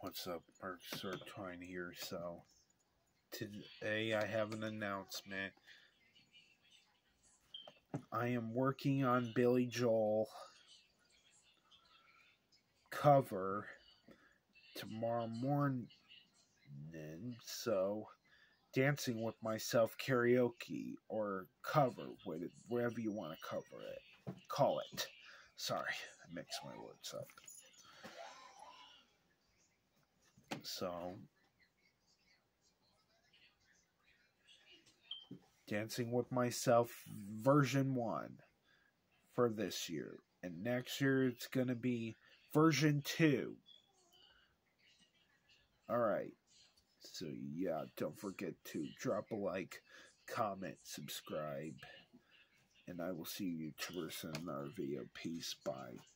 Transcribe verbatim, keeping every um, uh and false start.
What's up, Mark Sortwine here. So, today I have an announcement. I am working on Billy Joel cover tomorrow morning, so Dancing with Myself karaoke or cover, whatever you want to cover it, call it. Sorry, I mixed my words up. So, Dancing with Myself version one for this year. And next year it's going to be version two. Alright. So, yeah, don't forget to drop a like, comment, subscribe. And I will see you in our video. Peace. Bye.